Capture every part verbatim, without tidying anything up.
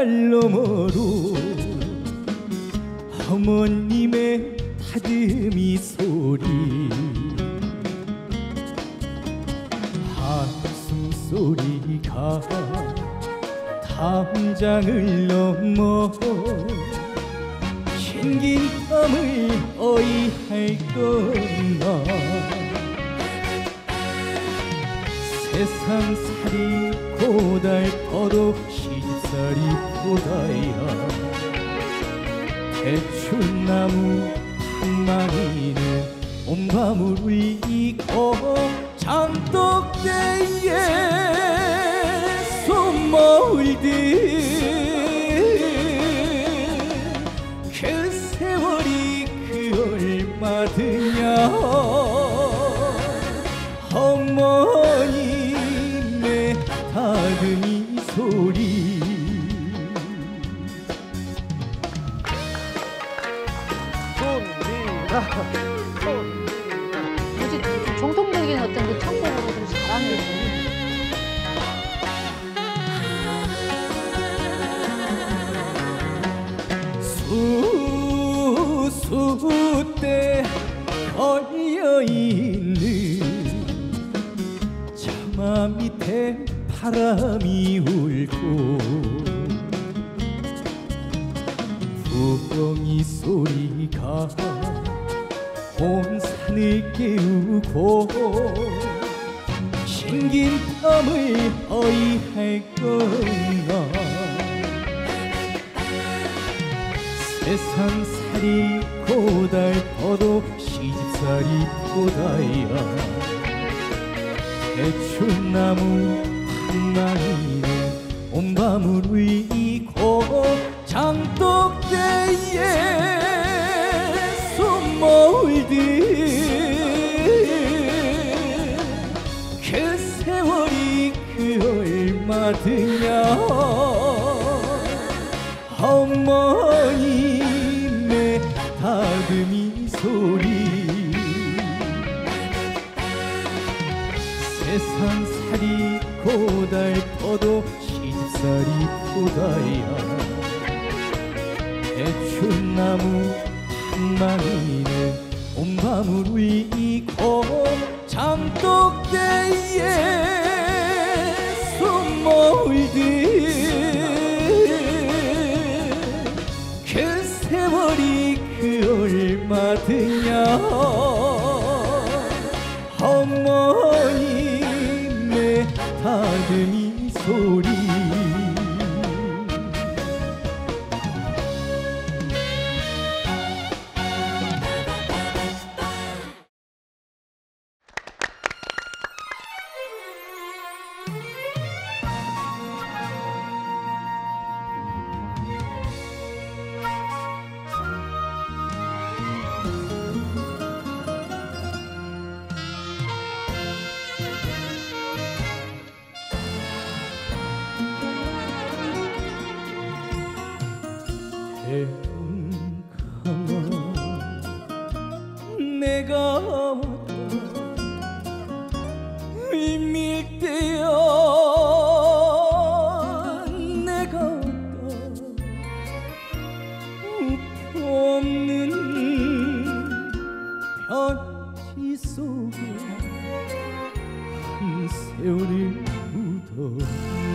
달 너머로 어머님의 다듬이 소리 한숨 소리가 담장을 넘어 흰긴 땀을 어이할 건가 세상살이 고달퍼도 시집살이 보다야 대추나무 한마리는 온 밤을 울리고 장독대에 손모을듯 그 세월이 그 얼마드냐 어머님의 다듬이 소리 뭐지 정통적인 어떤 그 창법으로 좀 잘하는 게 수수때 걸려있는 차마 밑에 바람이 울고 부엉이 소리가 온 산을 깨우고 흰긴 땀을 어이할 건가 세상살이 고달퍼도 시집살이 보다야 대추나무 한마리는 온 밤을 울리고 장독대에 손모을듯 그 세월이 그 얼마드냐 어머님의 다듬이 소리 세상살이 고달퍼도 시집살이 보다야 대추나무 한마리는 온 밤을 울리고 장독대에 손모을듯 그 세월이 그 얼마드냐 어머님의 다듬이 소리 내가 왔다 밀밀대야 내가 왔다 우표 없는 편지 속에 한 세월을 묻어놓고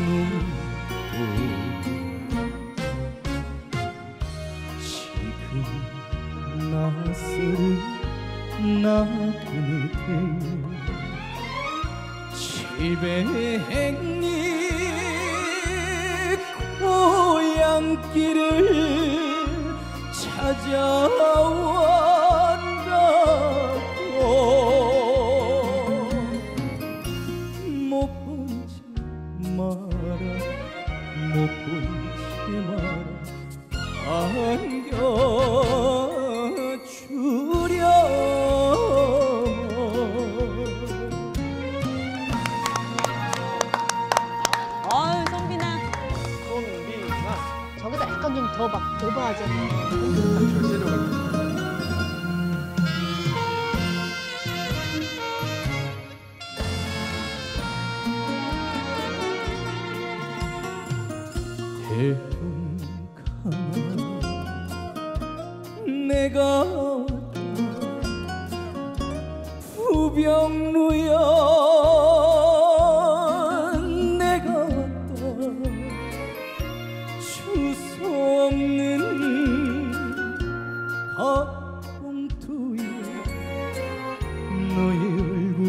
지금 낯설은 나그네 칠백리 고향길을 찾아왔다고 못 본 채 마라 못 본 채 마라 반겨주렴 저기다 약간 좀 더 막 오버하잖아. 대웅 내가 왔다 부병루야 내가 왔다 주소 없는 가봉투에 너의 얼굴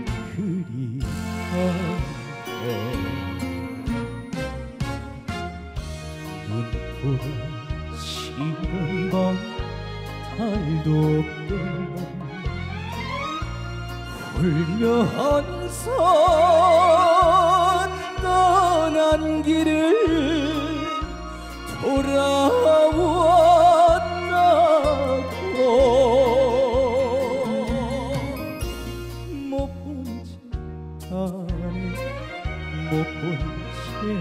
그리하여 눈보라 시간 밤 달도 없던 밤 훌륭한 선 떠난 길을 돌아왔다고 못 본 채 안에 못 본 채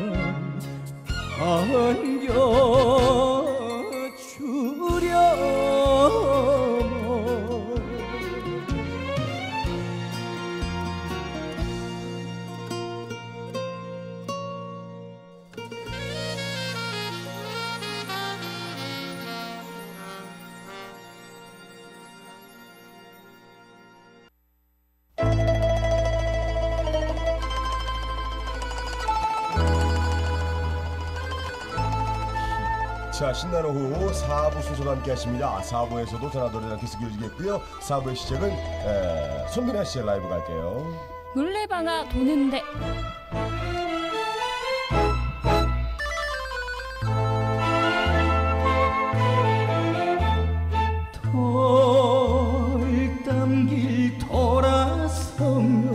안에 안겨주려고 자, 신나는 후 사 부 순서와 함께 하십니다. 사 부에서도 전화 노래랑 계속 이어지겠고요. 사 부의 시작은 에, 손민아 씨의 라이브 갈게요. 물레방아 도는데 돌담길 돌아서며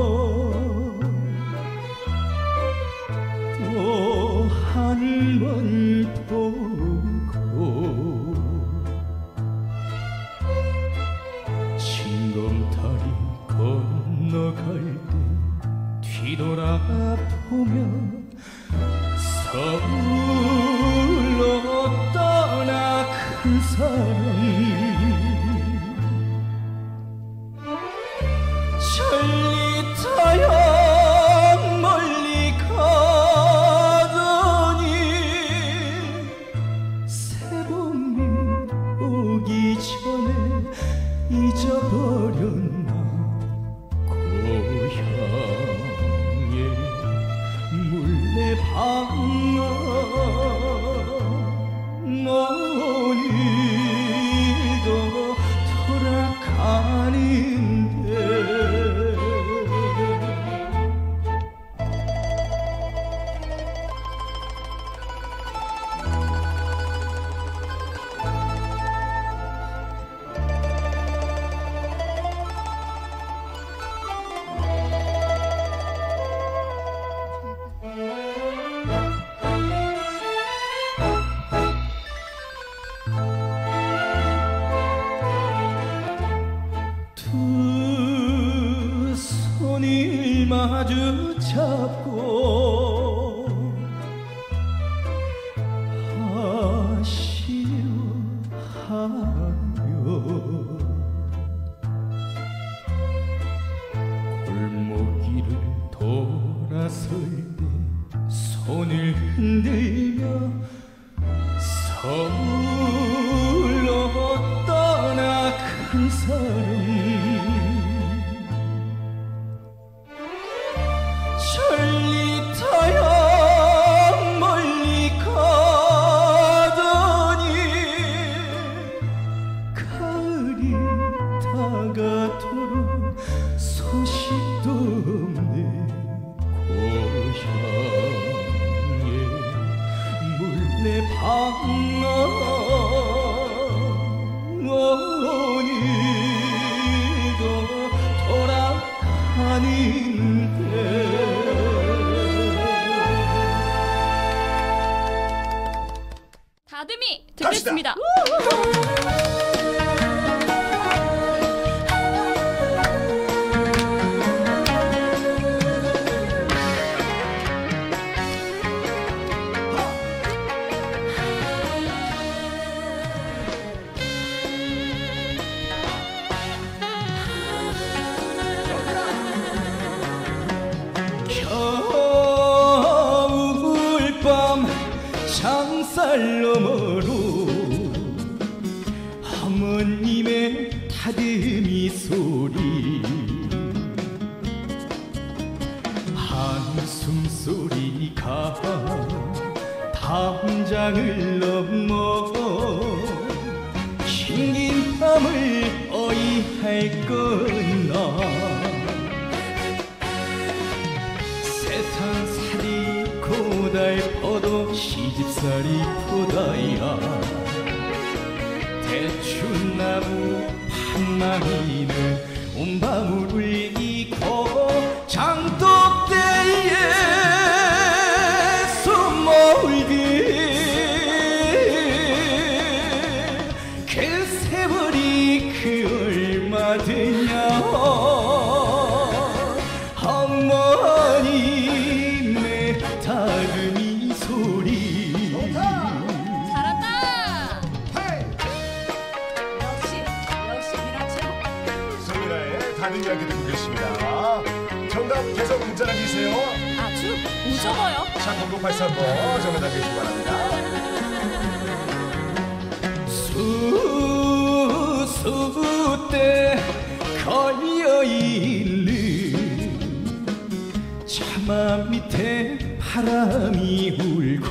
또 한 번 보고 징검다리 건너갈 때 뒤돌아보면 서울로 떠나 큰 사람 천리 타야 멀리 가더니 새봄이 오기 전에 잊어버렸나 고향의 물레방아 오늘도 돌아가는데 두 손을 마주 잡고 아쉬워하며 골목길을 돌아설 때 손을 흔들며 서울로 떠나 큰 사람 천리 타야 멀리 가더니 가을이 다가도록 소식도 없네 고향의 물레방아 오늘도 돌아가는데 다듬이 듣겠습니다. 장살 너머로 한 소리 한숨 소리가 담장을 넘어 긴 밤을 어이할 거나 세상살이 고달퍼도 시집살이 보다야 대추나무 판망이는 온 밤을 울리고 장독대에 숨몰듯 그 세월이 그 얼마드냐 어머니 내 다금이 소리 잘한다. 역시 역시 미라처럼. 송민아의 다듬이 함께 듣고 계십니다. 정답 계속 문자 남기세요. 아주 무서워요. 자, 공구팔삼 번 정답 남겨주시기 바랍니다. 수수때 걸려있는 차마 밑에 바람이 울고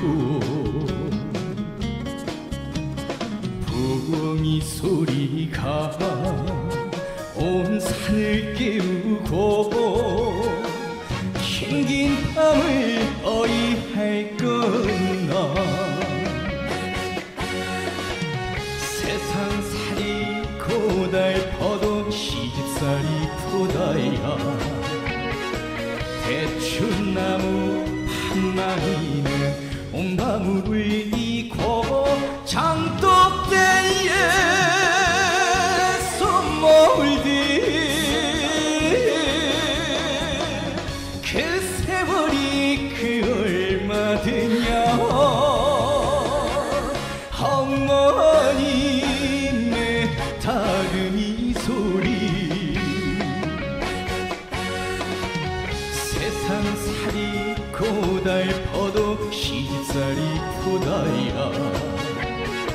부엉이 소리가 온 산을 깨우고 긴 밤을 어이할 거나 세상살이 고달퍼도 시집살이 보다야 대추나무 판망이는 온 밤을 울리고 장독대에 손몰듯 그 세월이 그 얼마드냐 어머니 내 다금이 소리 세상살이 고달퍼도 시집살이 보다야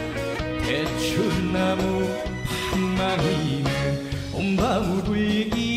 대추나무 판망이는 온 밤을 울기